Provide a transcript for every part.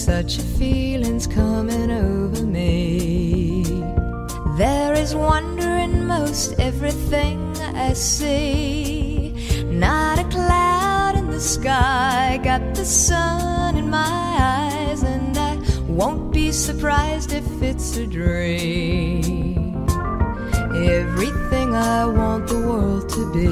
Such a feeling's coming over me. There is wonder in most everything I see. Not a cloud in the sky, got the sun in my eyes, and I won't be surprised if it's a dream. Everything I want the world to be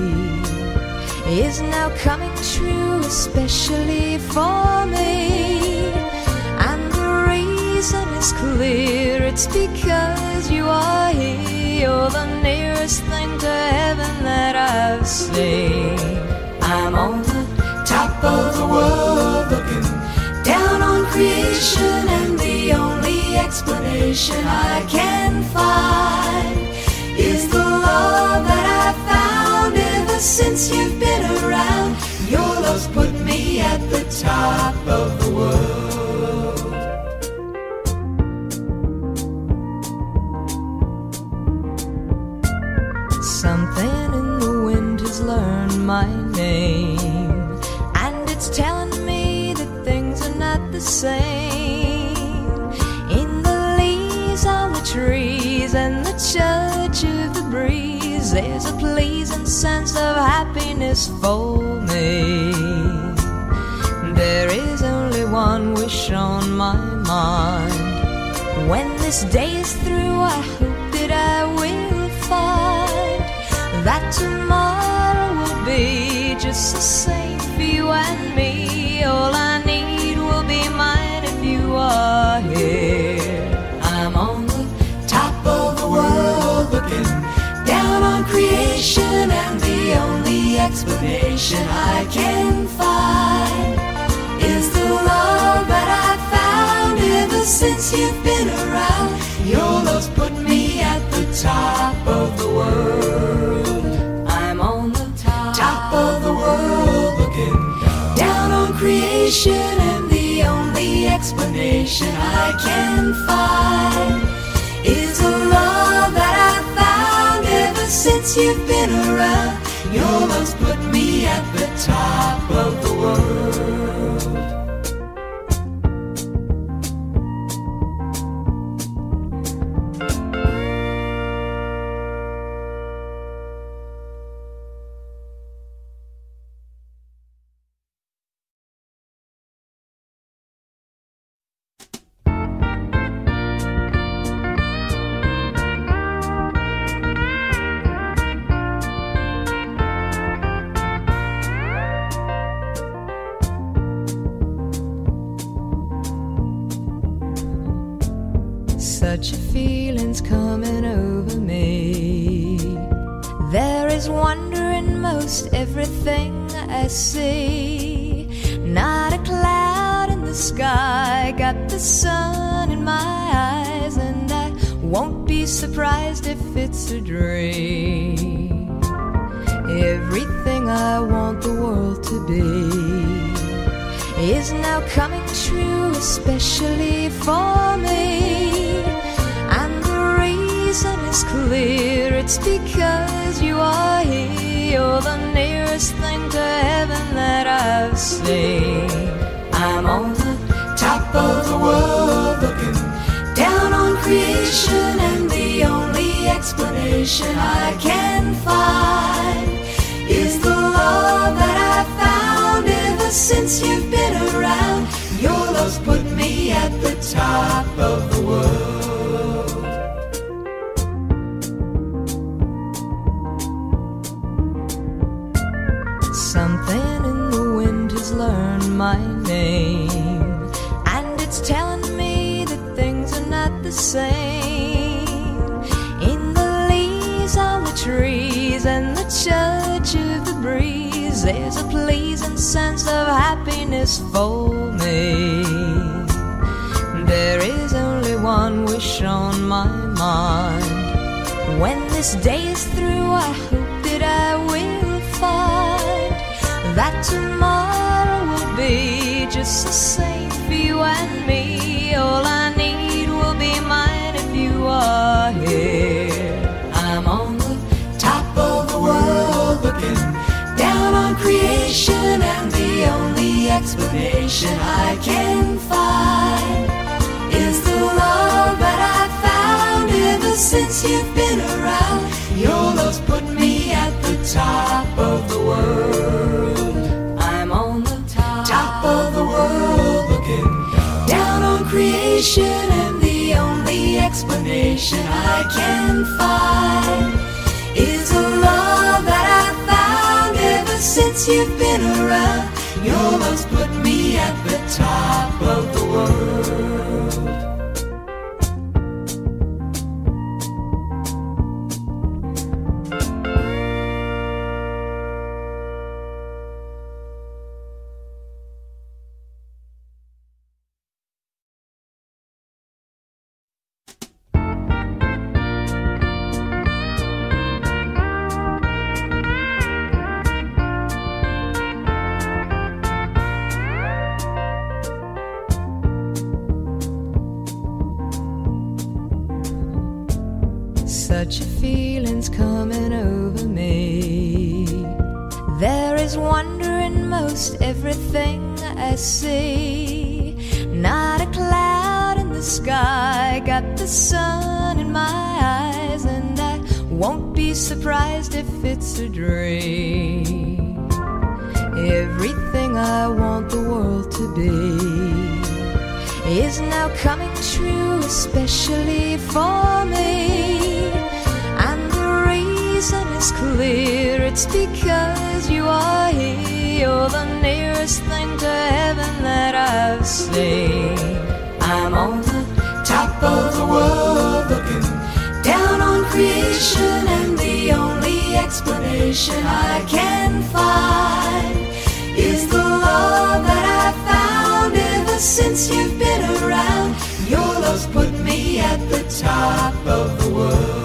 is now coming true, especially for me. And the reason is clear, it's because you are here. You're the nearest thing to heaven that I've seen. I'm on the top of the world looking down on creation, and the only explanation I can find is the love that I found ever since you've been around. Your love's put me at the top of the world. Something in the wind has learned my name, and it's telling me that things are not the same. In the leaves on the trees and the touch of the breeze, there's a pleasing sense of happiness for me. There is only one wish on my mind. When this day is through, I hope that I will find that tomorrow will be just the same for you and me. All I need will be mine if you are here. I'm on the top of the world looking down on creation, and the only explanation I can find is the love that I found ever since you've been around. Your love's put me at the top of the world. I'm on the top of the world looking down on creation, and the only explanation I can find is the love that I found ever since you've been around. Your love's put me at the top of the world. Such a feeling's coming over me. There is wonder in most everything I see. Not a cloud in the sky, got the sun in my eyes, and I won't be surprised if it's a dream. Everything I want the world to be is now coming true, especially for me. And the reason is clear, it's because you are here. You're the nearest thing to heaven that I've seen. I'm on the top of the world looking down on creation, and the only explanation I can find is the love that I found ever since you've been around. Your love's put me at the top of the world. Something in the wind has learned my name, and it's telling me that things are not the same. In the leaves on the trees and the touch of the breeze, there's a pleasing sense of happiness for me. There is only one wish on my mind. When this day is through, I hope that I will find that tomorrow will be just the same for you and me. All I need will be mine if you are here. I'm on the top of the world looking down on creation, and the only explanation I can find is the love that I found ever since you've been around. Your love's put me at the top of the world. I'm on the top of the world, looking down on creation, and the only explanation I can find is the love that I found ever since you've been around. Your love's put me at the top of the world. Such a feeling's coming over me. There is wonder in most everything I see. Not a cloud in the sky, got the sun in my eyes, and I won't be surprised if it's a dream. Everything I want the world to be is now coming true, especially for me. It's clear, it's because you are here. You're the nearest thing to heaven that I've seen. I'm on the top of the world, looking down on creation, and the only explanation I can find is the love that I found ever since you've been around. Your love's put me at the top of the world.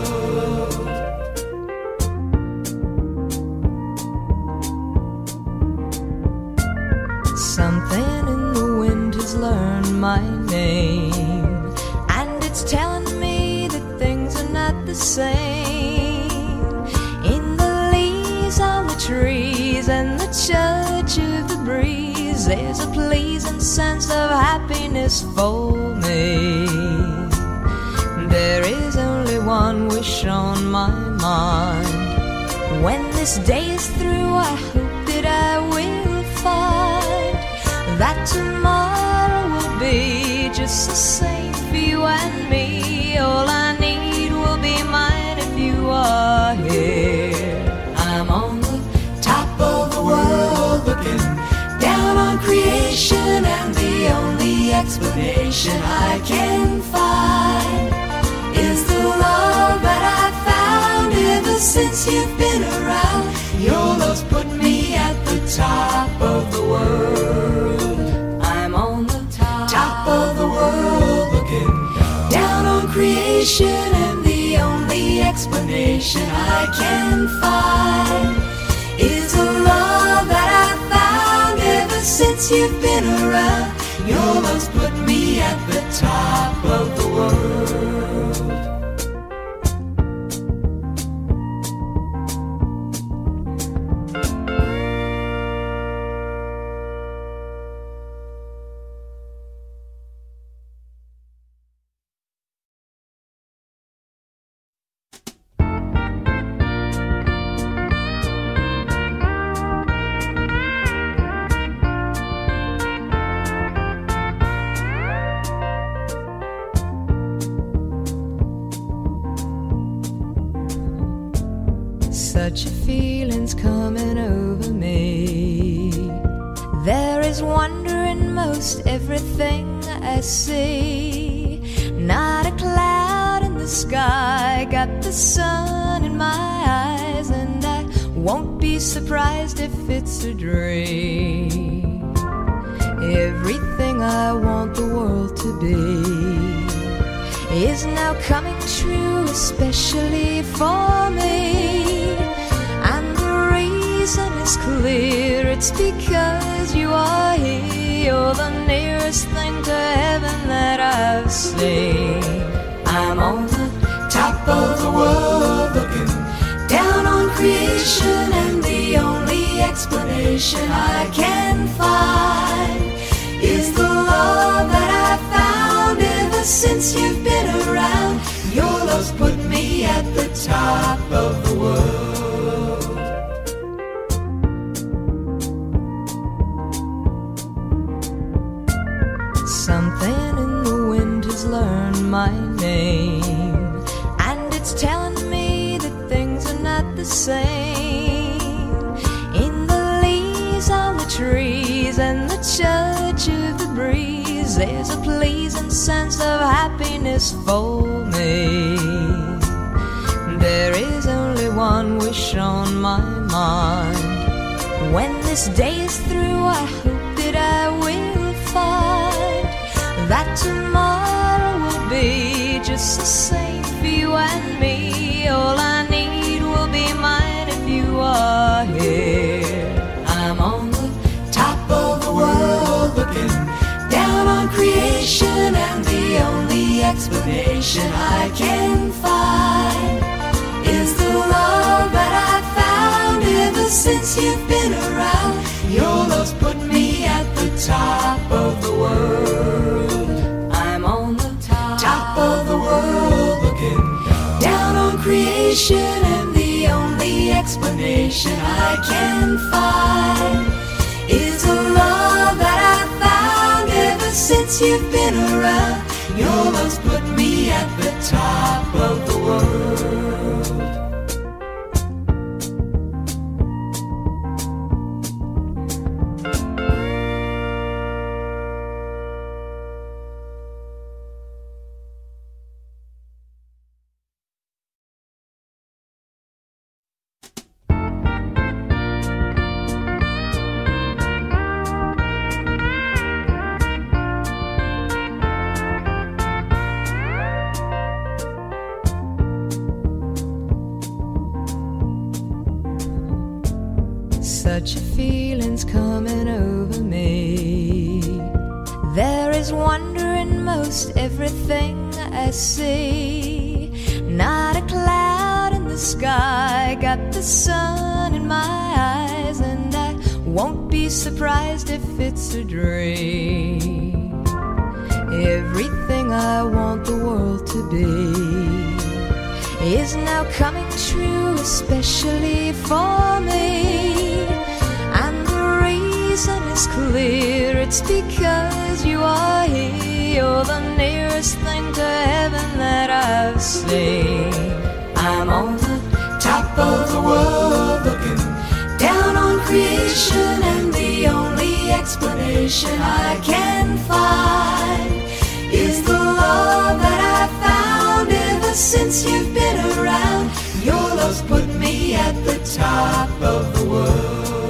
Something in the wind has learned my name, and it's telling me that things are not the same. In the leaves on the trees and the touch of the breeze, there's a pleasing sense of happiness for me. There is only one wish on my mind. When this day is through, I hope that I will find that tomorrow will be just the same for you and me. All I need will be mine if you are here. I'm on the top of the world, looking down on creation, and the only explanation I can find is the love that I found ever since you've been around. Your love's put me at the top of the world. I'm on the top of the world, looking down on creation, and the only explanation I can find is the love that I found ever since you've been around. Your love's put me at the top of the world. Such a feeling's coming over me. There is wonder in most everything I see. Not a cloud in the sky, got the sun in my eyes, and I won't be surprised if it's a dream. Everything I want the world to be is now coming true, especially for me. It's clear, it's because you are here. You're the nearest thing to heaven that I've seen. I'm on the top of the world, looking down on creation, and the only explanation I can find since you've been around. Your love's put me at the top of the world. Something in the wind has learned my name, and it's telling me that things are not the same. In the leaves on the trees and the touch of the breeze, there's a pleasing sense of happiness for me. There is only one wish on my mind. When this day is through, I hope that I will find that tomorrow will be just the same for you and me. All I need will be mine if you are here. I'm on the top of the world looking down on creation, and the only explanation I can find is the love that I found ever since you've been around. Your love's put me at the top of the world. I'm on the top of the world looking down on creation, and the only explanation I can find is a love that I found ever since you've been around. Your love's put me at the top of the world. Such a feeling's coming over me. There is wonder in most everything I see. Not a cloud in the sky, got the sun in my eyes, and I won't be surprised if it's a dream. Everything I want the world to be is now coming true, especially for me. It's clear, it's because you are here. You're the nearest thing to heaven that I've seen. I'm on the top of the world looking down on creation, and the only explanation I can find is the love that I found ever since you've been around. Your love's put me at the top of the world.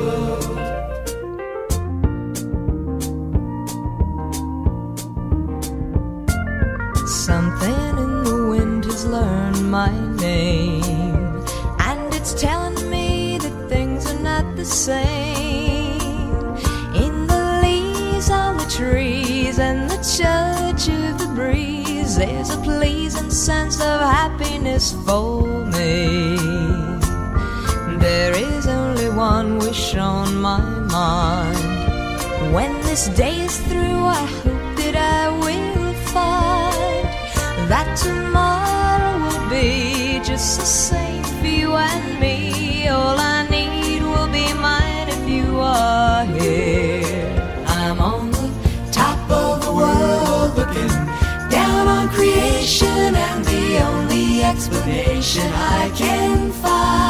Something in the wind has learned my name, and it's telling me that things are not the same. In the leaves on the trees and the touch of the breeze, there's a pleasing sense of happiness for me. There is only one wish on my mind. When this day is through, I hope that I will find that tomorrow will be just the same for you and me. All I need will be mine if you are here. I'm on the top of the world looking down on creation, and the only explanation I can find